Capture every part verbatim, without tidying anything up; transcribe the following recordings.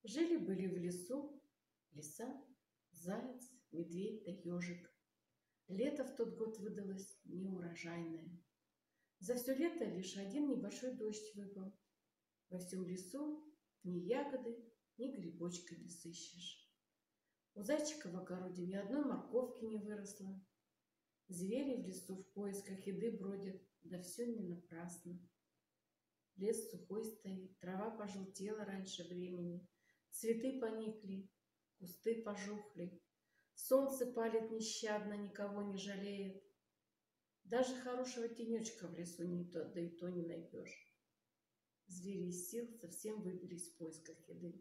Жили-были в лесу лиса, заяц, медведь да ежик. Лето в тот год выдалось неурожайное. За все лето лишь один небольшой дождь выпал. Во всем лесу ни ягоды, ни грибочка не сыщешь. У зайчика в огороде ни одной морковки не выросло. Звери в лесу в поисках еды бродят, да все не напрасно. Лес сухой стоит, трава пожелтела раньше времени, цветы поникли, кусты пожухли, солнце палит нещадно, никого не жалеет. Даже хорошего тенечка в лесу не то, да и то не найдешь. Звери из сил совсем выбились в поисках еды.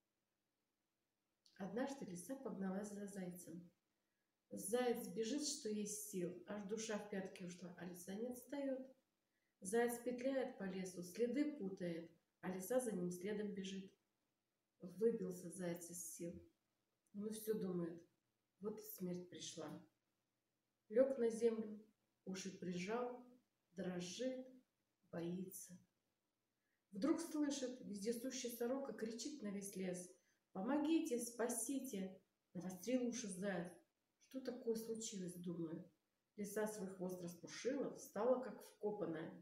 Однажды лиса погналась за зайцем. Заяц бежит, что есть сил, аж душа в пятки ушла, а лиса не отстает. Заяц петляет по лесу, следы путает, а лиса за ним следом бежит. Выбился заяц из сил. Ну все думает, вот и смерть пришла. Лег на землю, уши прижал, дрожит, боится. Вдруг слышит, вездесущая сорока кричит на весь лес: «Помогите, спасите!» Навострил уши заяц. Что такое случилось, думаю. Лиса свой хвост распушила, встала как вкопанная.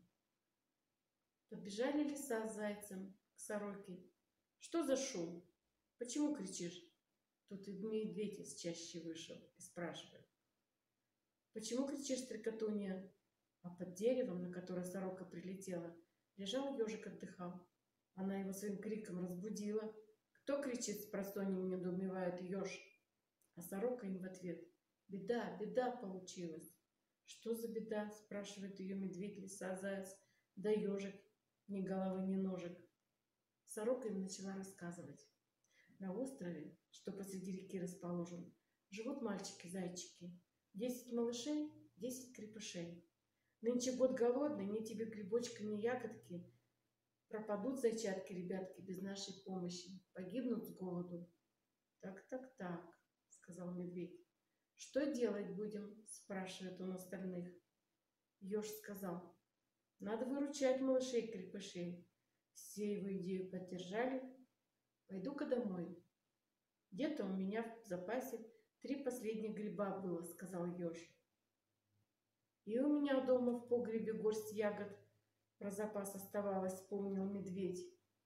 Подбежали лиса с зайцем к сороке. «Что за шум? Почему кричишь?» Тут и медведь из чащи вышел и спрашивает: «Почему кричишь, стрекотунья?» А под деревом, на которое сорока прилетела, лежал ежик, отдыхал. Она его своим криком разбудила. «Кто кричит?» — спросонья недоумевает еж. А сорока им в ответ: «Беда, беда получилась». «Что за беда?» — спрашивает ее медведь, лиса, заяц, да ежик, ни головы, ни ножек. Сорока им начала рассказывать. На острове, что посреди реки расположен, живут мальчики-зайчики. Десять малышей, десять крепышей. Нынче год голодный, ни тебе грибочка, ни ягодки. Пропадут зайчатки, ребятки, без нашей помощи. Погибнут с голоду. «Так, так, так», — сказал медведь. «Что делать будем?» — спрашивает он остальных. Еж сказал: «Надо выручать малышей-крепышей». Все его идею поддержали. «Пойду-ка домой. Где-то у меня в запасе три последних гриба было», — сказал еж. «И у меня дома в погребе горсть ягод про запас оставалось», — вспомнил медведь.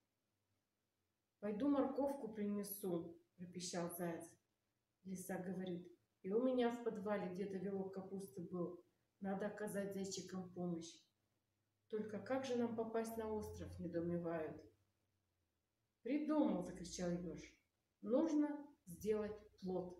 «Пойду морковку принесу», — пропищал заяц. Лиса говорит: «И у меня в подвале где-то вилок капусты был. Надо оказать зайчикам помощь». «Только как же нам попасть на остров?» — недоумевают. «Придумал!» — закричал еж. «Нужно сделать плот».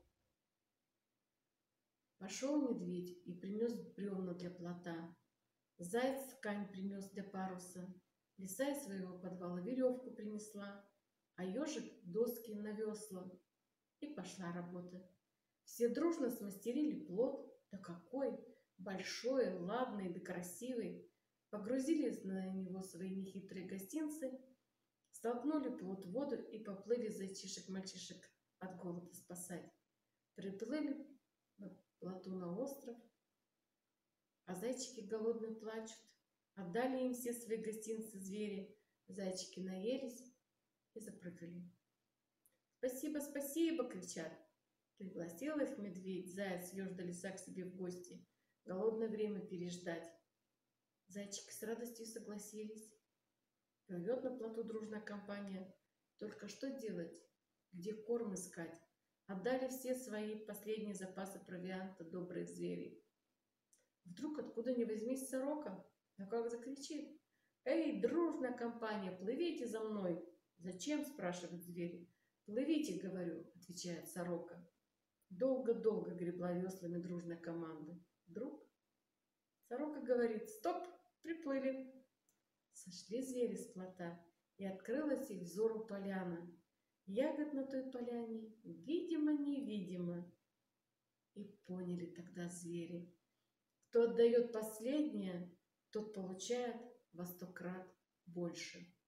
Пошел медведь и принес бревна для плота. Заяц ткань принес для паруса. Лиса из своего подвала веревку принесла, а ежик доски на весла. И пошла работа. Все дружно смастерили плот, да какой! Большой, ладный да красивый. Погрузили на него свои нехитрые гостинцы, столкнули плот в воду и поплыли зайчишек-мальчишек от голода спасать. Приплыли на плоту на остров, а зайчики голодные плачут. Отдали им все свои гостинцы звери. Зайчики наелись и запрыгали. «Спасибо, спасибо!» — кричат. Пригласил их медведь, заяц, еж да лиса к себе в гости. Голодное время переждать. Зайчики с радостью согласились. Плывет на плоту дружная компания. Только что делать? Где корм искать? Отдали все свои последние запасы провианта добрых зверей. Вдруг откуда ни возьмись сорока, а как закричит: «Эй, дружная компания, плывите за мной!» «Зачем?» — спрашивают звери. «Плывите, — говорю, — отвечает сорока». Долго-долго гребла веслами дружная команда. Вдруг сорока говорит: «Стоп! Приплыли!» Сошли звери с плота, и открылась их взору поляна. Ягод на той поляне видимо-невидимо. И поняли тогда звери: кто отдает последнее, тот получает во сто крат больше.